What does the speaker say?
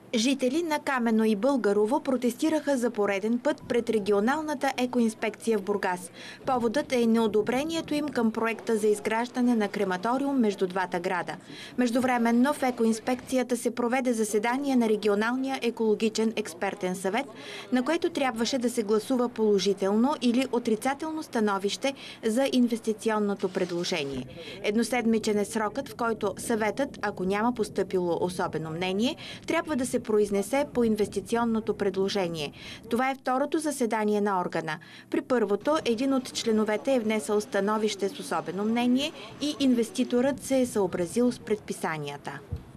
Жители на Камено и Българово протестираха за пореден път пред регионалната екоинспекция в Бургас. Поводът е неодобрението им към проекта за изграждане на крематориум между двата града. Междувременно в екоинспекцията се проведе заседание на регионалния екологичен експертен съвет, на което трябваше да се гласува положително или отрицателно становище за инвестиционното предложение. Едноседмичен е срокът, в който съветът, ако няма постъпило особено мнение, трябва да се произнесе по инвестиционното предложение. Това е второто заседание на органа. При първото един от членовете е внесъл становище с особено мнение и инвеститорът се е съобразил с предписанията.